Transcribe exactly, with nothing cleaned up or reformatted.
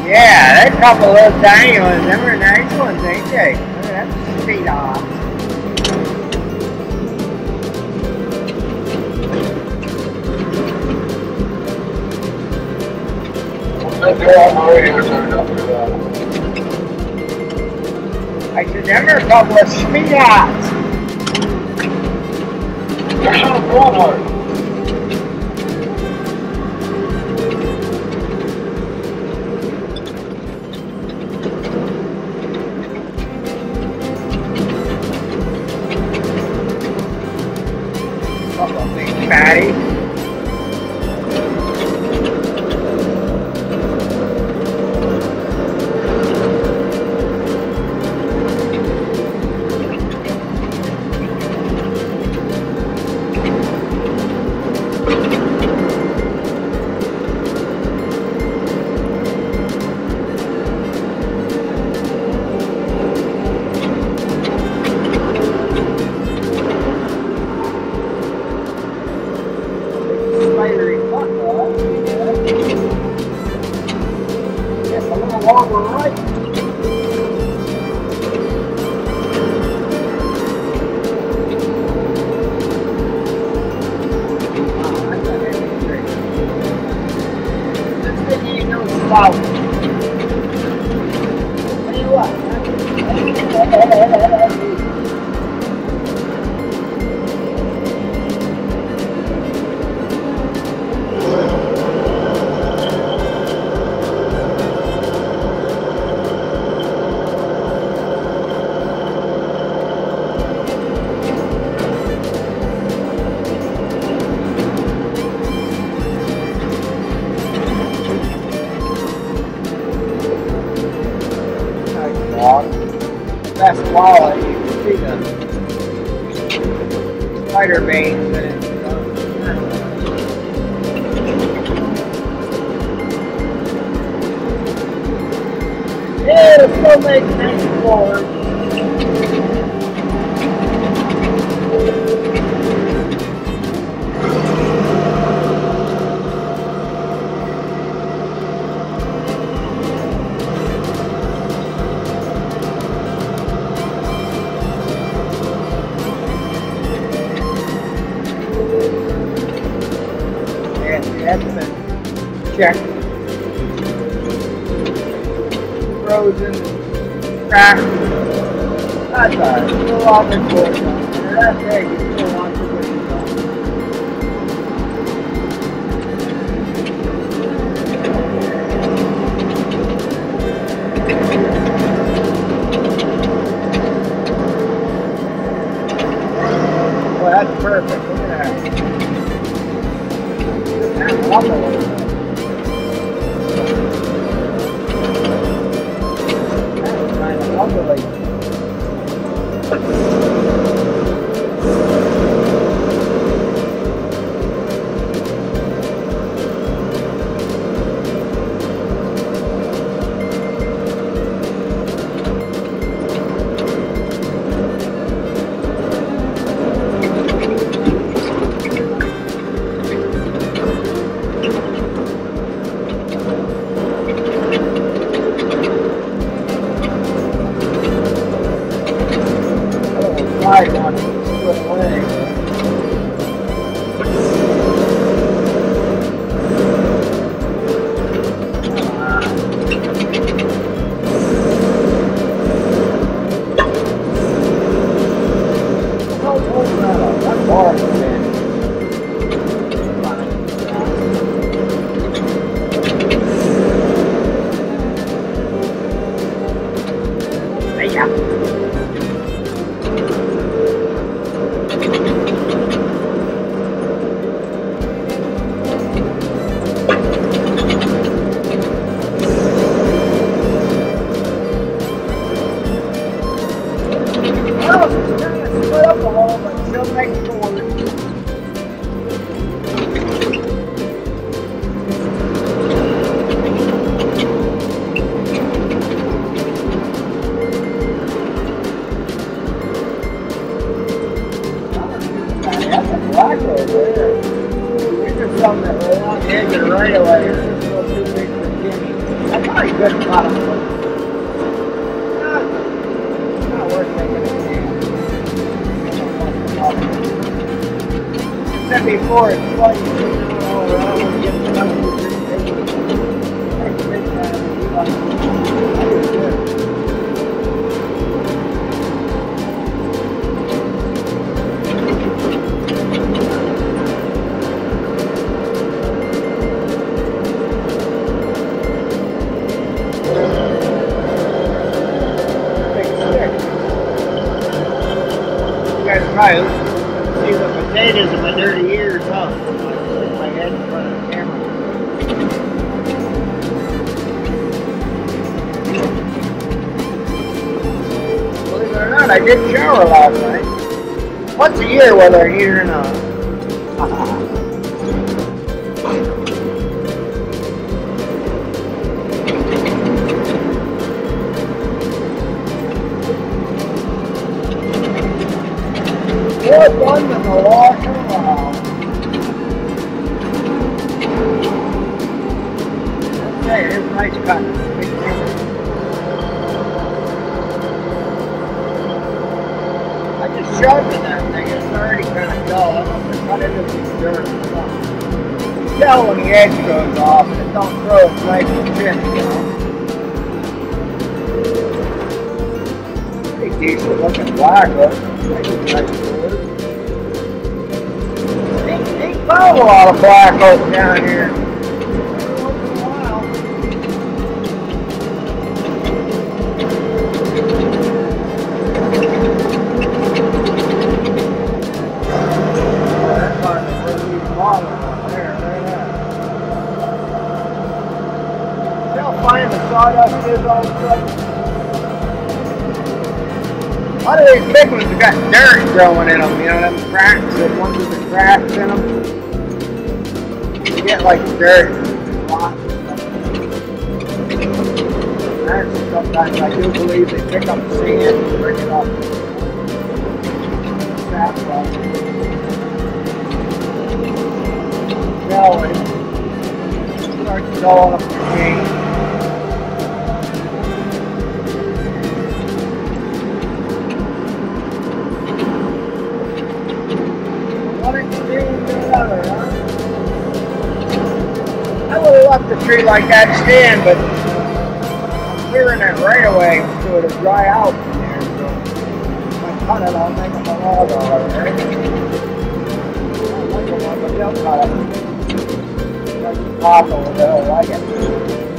Yeah, there's a couple of little tiny ones. Them are nice ones, ain't they? Look at that speed off. I said, them are a couple of speed offs. There's not a broadheart. Fatty. Wow. Tell you what. Best quality, you can see the spider veins in it. Yeah, it still makes nice floors. That's been checked. Frozen, cracked. That's alright. Still all been good. That's it. You still want to put it on. Well, that's perfect. Look at that. That's lovely. That's kind of lovely. I want to put away. That's hard, man. Yeah. Split up the hole, but still make forward. That's a black over there. These are some that were on the edge of the right away. They're a little too big for Jimmy. I probably good product, but not, not worth taking a chance. I said before, it's fun to clean out all around and get stuff to drink. That's big time. That is good. Right, see the potatoes in my dirty ears, huh? Stick my head in front of the camera. Believe it or not, I did shower last night. Once a year, whether here or not. More fun than the wash around. Okay, here's a nice cut. Big finger. I just shoved in that thing. It's already kind of dull. I must have cut into some dirt or something. You can tell when the edge goes off and it don't grow as nice and thin, you know. Pretty decent looking black hook. Ain't found a lot of black oak down here. Every once in a while. Oh, that's like a pretty model right there, right there. See how fine the sawdust is all of a sudden? A lot of these big ones have got dirt growing in them, you know, them cracks, the ones with the cracks in them. You get like dirt and spots and stuff. Actually, sometimes I do believe they pick up sand and bring it up. Sap up. Going. Starts going up the chain. I would have left the tree like that stand, but I'm clearing it right away so it'll dry out from there. So if I cut it, I'll make them a log all right. I like the one, but they'll cut it. That's the top over there, I like it.